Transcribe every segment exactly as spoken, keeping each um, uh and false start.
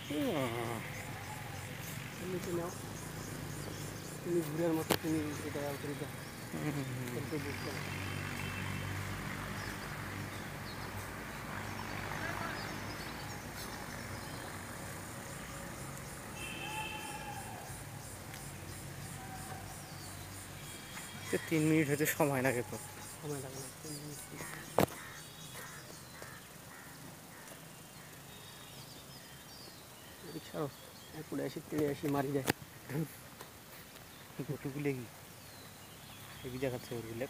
নিচে নাও, তুমি ঘুরের মতো তুমি এটা উঠে দাও, কিন্তু বুঝতে না। তিন মিনিট হতে সময় লাগে তো, সময় লাগে না তিন মিনিট। রিক্সাও এরপরে আসি তেড়ে আসি মারি যায়। গটুগুলো কি হেভি দেখাচ্ছে ওরগুলো।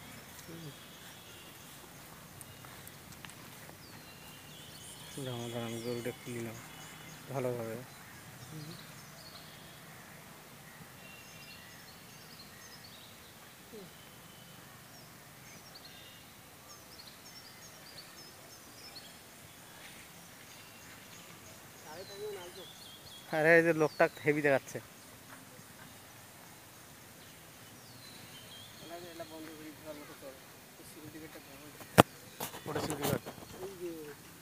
দাঁড়ান দাঁড়ান গরুটা খুলি নাও ভালোভাবে। আরে এই যে লোকটা হেভি দেখাচ্ছে। বন্ধ করি ঘর মতো চলে সিকিউরিটি গার্ডটা ওটা সিকিউরিটি গার্ড। এই যে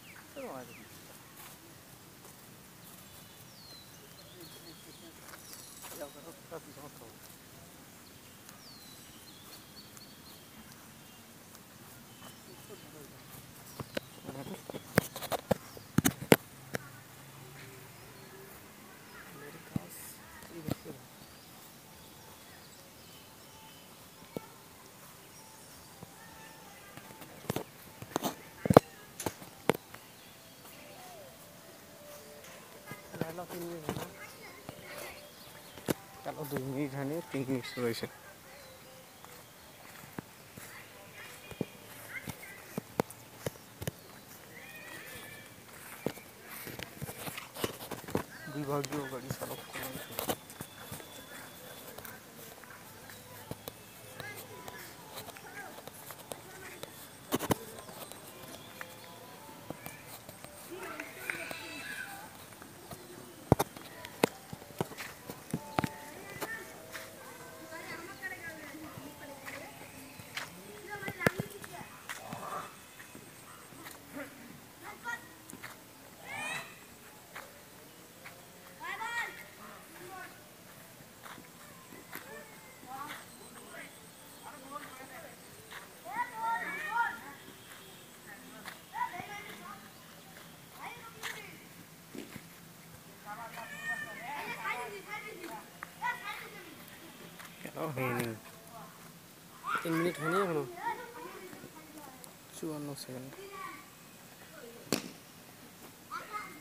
চলো দুই মিনিট হয়নি, তিন মিনিট রয়েছে। বিভাগীয় গাড়ি চালক কেন হয়নি? তিন মিনিট হয়নি এখনো, চুয়ান্ন সেকেন্ড।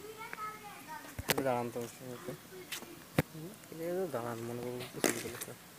দাঁড়ান তো দাঁড়ান মনে করবো কিছু